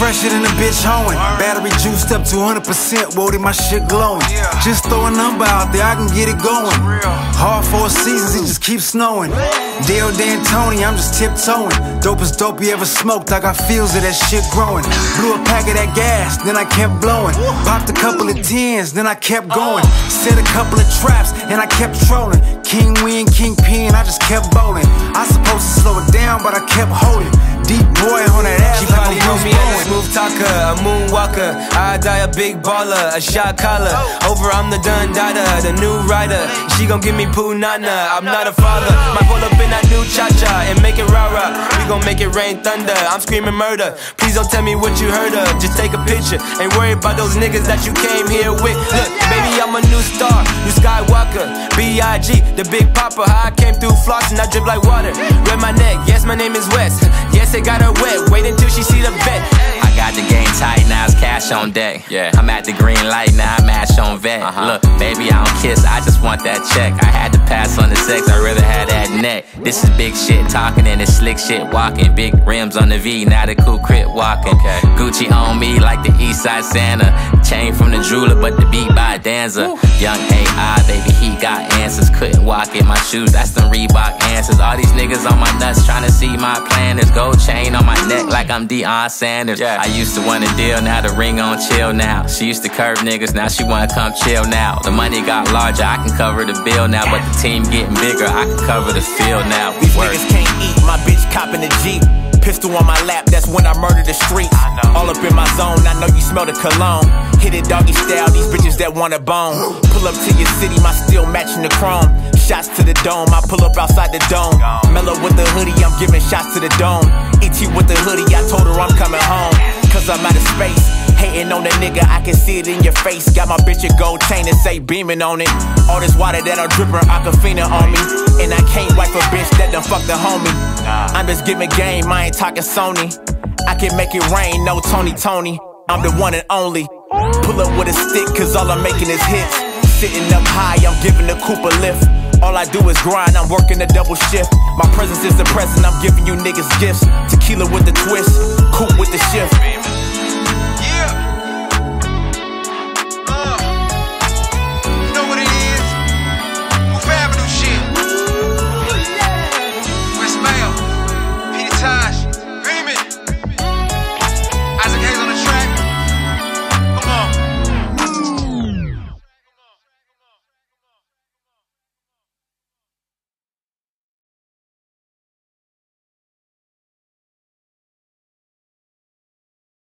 fresher than a bitch hoeing. Battery juiced up to 100%, whoa, my shit glowing. Just throw a number out there, I can get it going. Hard 4 seasons, it just keeps snowing. Dale D'Antoni, I'm just tiptoeing. Dopest dope you ever smoked, I got feels of that shit growing. Blew a pack of that gas, then I kept blowing. Popped a couple of 10s, then I kept going. Set a couple of traps, and I kept trolling. King win, king pin, I just kept bowling. I supposed to slow it down, but I kept holding. Deep boy on that ass. She probably know me as a smooth talker, a moonwalker. I die a big baller, a shot caller. Over I'm the done dada, the new rider. She gon' give me punana, I'm not a father. Might pull up in that new cha-cha and make it rah-rah. We gon' make it rain thunder, I'm screaming murder. Please don't tell me what you heard of, just take a picture. Ain't worried about those niggas that you came here with. Look, baby, I'm a new star, new Skywalker. B.I.G, the big papa, how I came through flossing, I drip like water. Red my neck, yes, my name is Wes. Yes, it got her wet, wait until she see the vet. I got the game tight, now it's cash on deck. I'm at the green light, now I mash on vet. Look, baby, I don't kiss, I just want that check. I had to pass on the sex, I'd rather have that neck. This is big shit talking and it's slick shit walking. Big rims on the V, now the cool crit walking. Gucci on me like the Eastside Santa. Chain from the jeweler, but the beat by Danza. Young AI, baby, he got answers. Couldn't walk in my shoes, that's them Reebok answers. All these niggas on my nuts trying to see my planners. Gold chain on my neck like I'm Deion Sanders. I used to want a deal, now the ring on chill now. She used to curve niggas, now she wanna come chill now. The money got larger, I can cover the bill now. But the team getting bigger, I can cover the field now. These niggas can't eat, my bitch copping a Jeep. Pistol on my lap, that's when I murder the streets. All up in my zone, I know you smell the cologne. Hit it doggy style, these bitches that want a bone. Pull up to your city, my steel matching the chrome. Shots to the dome, I pull up outside the dome. Mellow with the hoodie, I'm giving shots to the dome. E.T. with the hoodie, I told her I'm coming home. Cause I'm out of space, hating on the nigga, I can see it in your face. Got my bitch a gold chain and say beaming on it. All this water that I'm dripping, Aquafina on me. And I can't wipe a bitch that done fucked the homie. I'm just giving game, I ain't talking Sony. I can make it rain, no Tony. I'm the one and only. Pull up with a stick, cause all I'm making is hits. Sitting up high, I'm giving the coupe a lift. All I do is grind, I'm working a double shift. My presence is the present, I'm giving you niggas gifts. Tequila with the twist, coupe with the shift.